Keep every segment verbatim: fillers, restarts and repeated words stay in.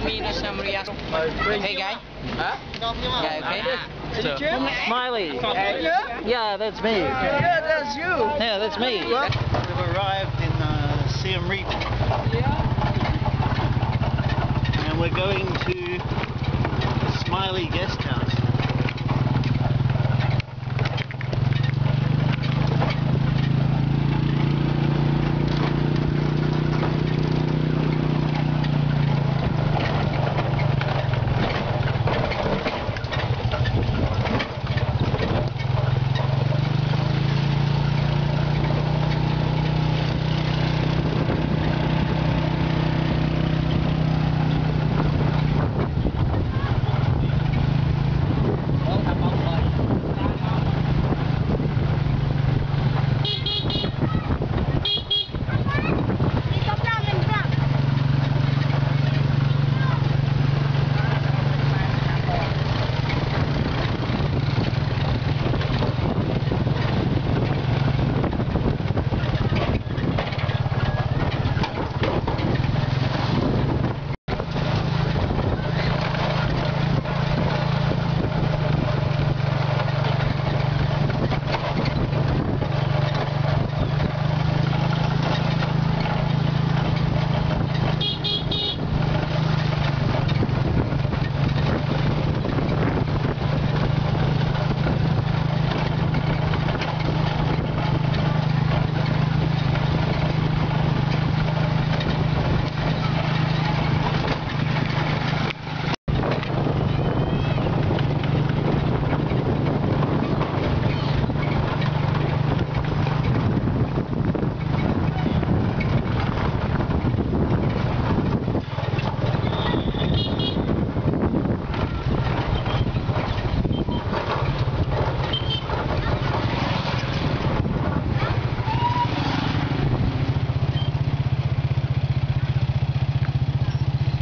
me to Siem Reap. Okay, guy? Huh? Yeah, okay. So, Smiley. Yeah, that's me. Yeah, that's you. Yeah, that's me. We've arrived in uh, Siem Reap. And we're going to the Smiley guest house.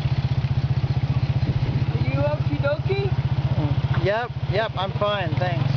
Yep, yep, I'm fine, thanks.